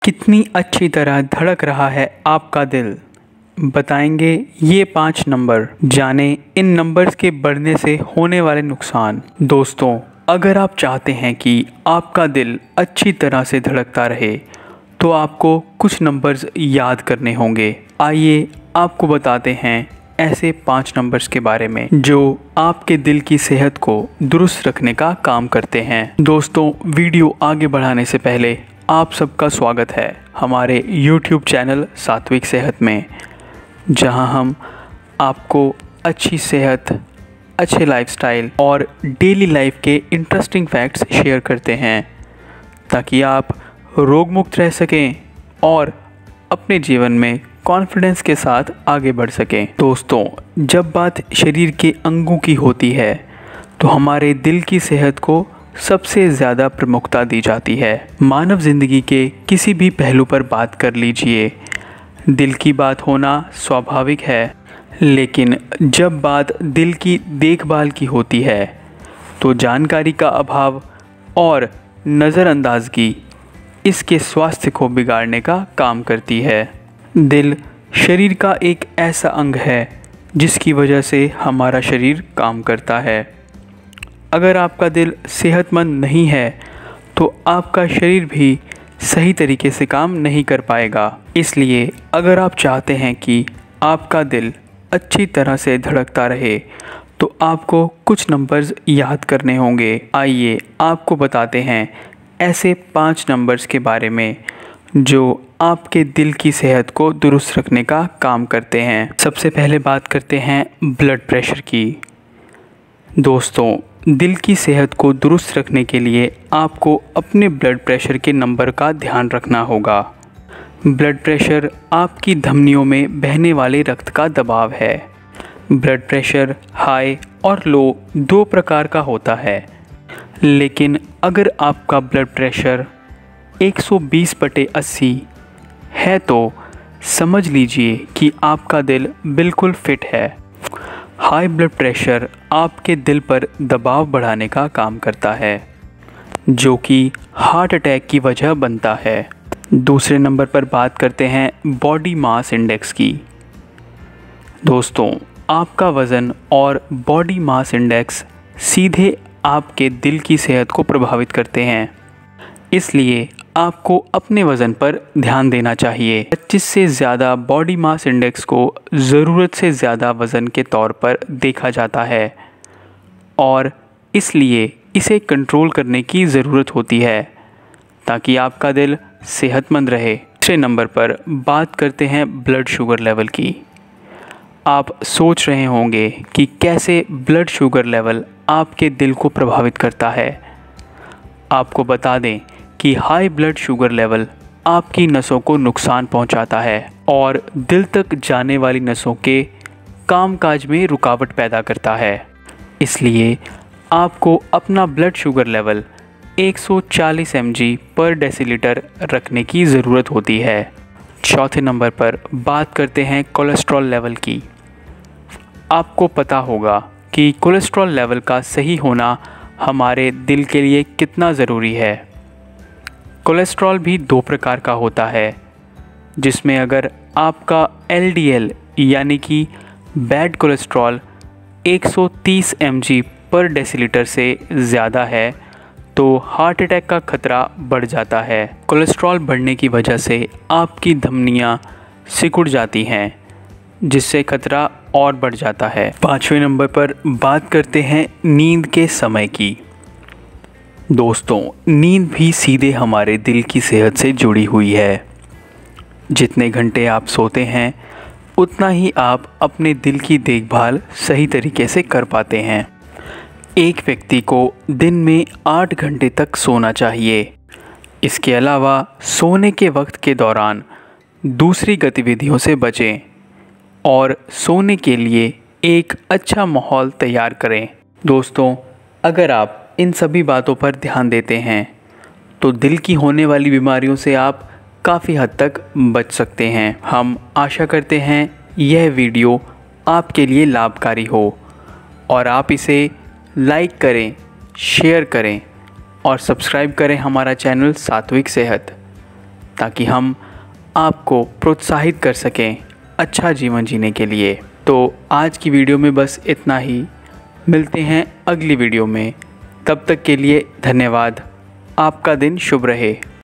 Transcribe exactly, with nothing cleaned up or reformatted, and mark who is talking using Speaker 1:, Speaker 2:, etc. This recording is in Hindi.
Speaker 1: कितनी अच्छी तरह धड़क रहा है आपका दिल, बताएंगे ये पांच नंबर। जाने इन नंबर्स के बढ़ने से होने वाले नुकसान। दोस्तों, अगर आप चाहते हैं कि आपका दिल अच्छी तरह से धड़कता रहे तो आपको कुछ नंबर्स याद करने होंगे। आइए आपको बताते हैं ऐसे पांच नंबर्स के बारे में जो आपके दिल की सेहत को दुरुस्त रखने का काम करते हैं। दोस्तों, वीडियो आगे बढ़ाने से पहले आप सबका स्वागत है हमारे यूट्यूब चैनल सात्विक सेहत में, जहां हम आपको अच्छी सेहत, अच्छे लाइफस्टाइल और डेली लाइफ के इंटरेस्टिंग फैक्ट्स शेयर करते हैं ताकि आप रोग मुक्त रह सकें और अपने जीवन में कॉन्फिडेंस के साथ आगे बढ़ सकें। दोस्तों, जब बात शरीर के अंगों की होती है तो हमारे दिल की सेहत को सबसे ज़्यादा प्रमुखता दी जाती है। मानव ज़िंदगी के किसी भी पहलू पर बात कर लीजिए, दिल की बात होना स्वाभाविक है, लेकिन जब बात दिल की देखभाल की होती है तो जानकारी का अभाव और नज़रअंदाजगी इसके स्वास्थ्य को बिगाड़ने का काम करती है। दिल शरीर का एक ऐसा अंग है जिसकी वजह से हमारा शरीर काम करता है। अगर आपका दिल सेहतमंद नहीं है तो आपका शरीर भी सही तरीके से काम नहीं कर पाएगा। इसलिए अगर आप चाहते हैं कि आपका दिल अच्छी तरह से धड़कता रहे तो आपको कुछ नंबर्स याद करने होंगे। आइए आपको बताते हैं ऐसे पांच नंबर्स के बारे में जो आपके दिल की सेहत को दुरुस्त रखने का काम करते हैं। सबसे पहले बात करते हैं ब्लड प्रेशर की। दोस्तों, दिल की सेहत को दुरुस्त रखने के लिए आपको अपने ब्लड प्रेशर के नंबर का ध्यान रखना होगा। ब्लड प्रेशर आपकी धमनियों में बहने वाले रक्त का दबाव है। ब्लड प्रेशर हाई और लो दो प्रकार का होता है, लेकिन अगर आपका ब्लड प्रेशर एक सौ बीस बटे अस्सी है तो समझ लीजिए कि आपका दिल बिल्कुल फिट है। हाई ब्लड प्रेशर आपके दिल पर दबाव बढ़ाने का काम करता है, जो कि हार्ट अटैक की वजह बनता है। दूसरे नंबर पर बात करते हैं बॉडी मास इंडेक्स की। दोस्तों, आपका वज़न और बॉडी मास इंडेक्स सीधे आपके दिल की सेहत को प्रभावित करते हैं, इसलिए आपको अपने वज़न पर ध्यान देना चाहिए। पच्चीस से ज़्यादा बॉडी मास इंडेक्स को ज़रूरत से ज़्यादा वज़न के तौर पर देखा जाता है और इसलिए इसे कंट्रोल करने की ज़रूरत होती है ताकि आपका दिल सेहतमंद रहे। तीसरे नंबर पर बात करते हैं ब्लड शुगर लेवल की। आप सोच रहे होंगे कि कैसे ब्लड शुगर लेवल आपके दिल को प्रभावित करता है। आपको बता दें कि हाई ब्लड शुगर लेवल आपकी नसों को नुकसान पहुंचाता है और दिल तक जाने वाली नसों के कामकाज में रुकावट पैदा करता है। इसलिए आपको अपना ब्लड शुगर लेवल एक सौ चालीस एम जी पर डेसीलीटर रखने की ज़रूरत होती है। चौथे नंबर पर बात करते हैं कोलेस्ट्रॉल लेवल की। आपको पता होगा कि कोलेस्ट्रॉल लेवल का सही होना हमारे दिल के लिए कितना ज़रूरी है। कोलेस्ट्रॉल भी दो प्रकार का होता है, जिसमें अगर आपका एल डी एल यानी कि बैड कोलेस्ट्रॉल एक सौ तीस एम जी पर डेसीलीटर से ज़्यादा है तो हार्ट अटैक का खतरा बढ़ जाता है। कोलेस्ट्रॉल बढ़ने की वजह से आपकी धमनियाँ सिकुड़ जाती हैं, जिससे खतरा और बढ़ जाता है। पाँचवें नंबर पर बात करते हैं नींद के समय की। दोस्तों, नींद भी सीधे हमारे दिल की सेहत से जुड़ी हुई है। जितने घंटे आप सोते हैं उतना ही आप अपने दिल की देखभाल सही तरीके से कर पाते हैं। एक व्यक्ति को दिन में आठ घंटे तक सोना चाहिए। इसके अलावा सोने के वक्त के दौरान दूसरी गतिविधियों से बचें और सोने के लिए एक अच्छा माहौल तैयार करें। दोस्तों, अगर आप इन सभी बातों पर ध्यान देते हैं तो दिल की होने वाली बीमारियों से आप काफ़ी हद तक बच सकते हैं। हम आशा करते हैं यह वीडियो आपके लिए लाभकारी हो और आप इसे लाइक करें, शेयर करें और सब्सक्राइब करें हमारा चैनल सात्विक सेहत। ताकि हम आपको प्रोत्साहित कर सकें अच्छा जीवन जीने के लिए। तो आज की वीडियो में बस इतना ही। मिलते हैं अगली वीडियो में। तब तक के लिए धन्यवाद। आपका दिन शुभ रहे।